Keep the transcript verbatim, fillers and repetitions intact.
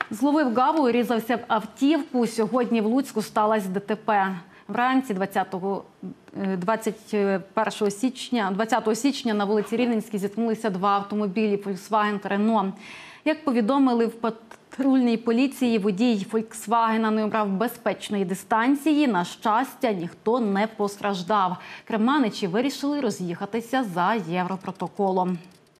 Зловив гаву і різався в автівку. Сьогодні в Луцьку сталося ДТП. Вранці двадцятого, двадцять першого січня, двадцятого січня на вулиці Рівненській зіткнулися два автомобілі «Фольксваген» та «Рено». Як повідомили в патрульній поліції, водій «Фольксвагена» не обрав безпечної дистанції. На щастя, ніхто не постраждав. Керманичі вирішили роз'їхатися за Європротоколом.